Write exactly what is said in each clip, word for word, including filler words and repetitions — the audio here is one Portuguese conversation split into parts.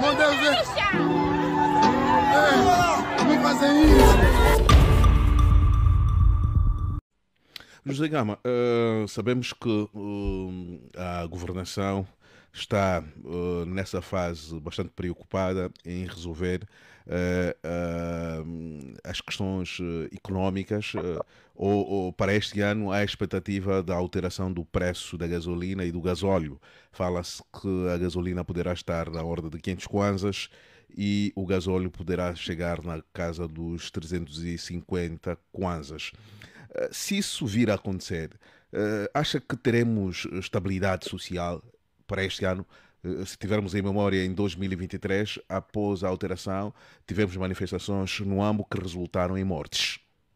Meu Deus, é, não fazem isso. José Gama, uh, sabemos que uh, a governação está uh, nessa fase bastante preocupada em resolver uh, uh, as questões uh, económicas. Uh, ou, ou para este ano há a expectativa da alteração do preço da gasolina e do gasóleo. Fala-se que a gasolina poderá estar na ordem de quinhentos kwanzas e o gasóleo poderá chegar na casa dos trezentos e cinquenta kwanzas. Se isso vir a acontecer, acha que teremos estabilidade social para este ano? Se tivermos em memória, em dois mil e vinte e três, após a alteração, tivemos manifestações no AMBO que resultaram em mortes.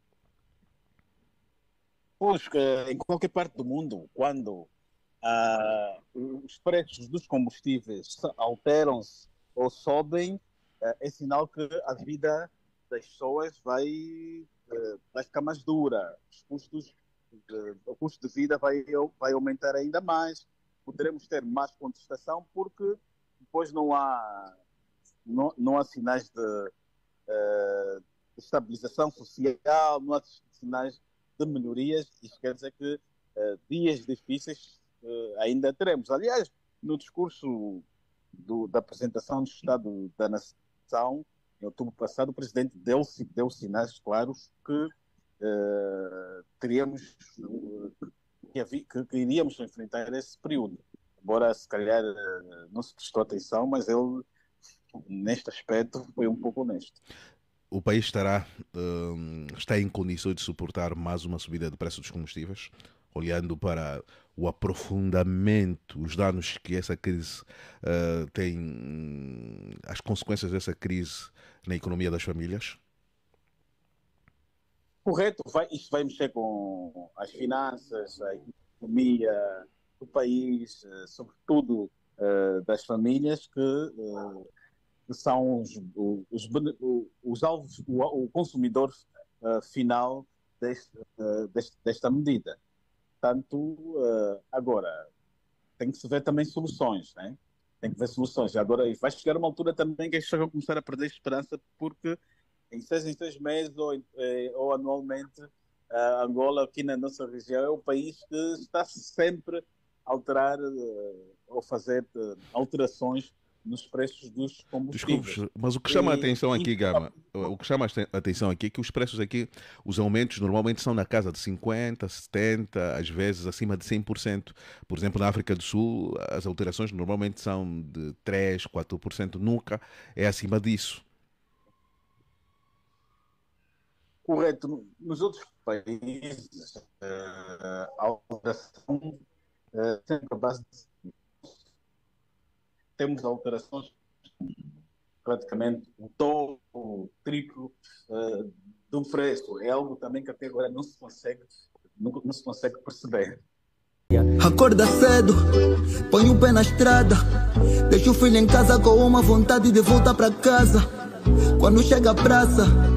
Pois, em qualquer parte do mundo, quando ah, os preços dos combustíveis alteram-se ou sobem, é sinal que a vida das pessoas vai... vai ficar mais dura, os custos, o custo de vida vai, vai aumentar ainda mais, poderemos ter mais contestação porque depois não há, não, não há sinais de, uh, de estabilização social, não há sinais de melhorias, isso quer dizer que uh, dias difíceis uh, ainda teremos. Aliás, no discurso do, da apresentação do Estado da Nação, em outubro passado, o presidente deu, deu sinais claros que uh, teríamos, uh, que, havia, que, que iríamos enfrentar esse período. Embora, se calhar, uh, não se prestou atenção, mas ele, neste aspecto, foi um pouco honesto. O país estará, uh, está em condições de suportar mais uma subida de preço dos combustíveis? Olhando para o aprofundamento, os danos que essa crise uh, tem, as consequências dessa crise na economia das famílias? Correto, vai, isto vai mexer com as finanças, a economia do país, uh, sobretudo uh, das famílias que, uh, que são os, os, os, os alvos, o, o consumidor uh, final deste, uh, deste, desta medida. Portanto, uh, agora, tem que se ver também soluções, né? Tem que ver soluções. Agora, vai chegar uma altura também que as pessoas vão começar a perder esperança, porque em seis em seis meses ou, eh, ou anualmente, uh, Angola, aqui na nossa região, é o país que está sempre a alterar uh, ou fazer uh, alterações nos preços dos combustíveis. Desculpe, mas o que chama e, a atenção aqui, e... Gama, o que chama a atenção aqui é que os preços aqui, os aumentos normalmente são na casa de cinquenta por cento, setenta por cento, às vezes acima de cem por cento. Por exemplo, na África do Sul, as alterações normalmente são de três por cento, quatro por cento, nunca é acima disso. Correto. Nos outros países, uh, a alteração uh, sempre a base de... Temos alterações praticamente o dobro, o triplo uh, do preço. É algo também que até agora não se consegue, não, não se consegue perceber. Acorda cedo, põe o pé na estrada, deixa o filho em casa com uma vontade de voltar para casa. Quando chega à praça,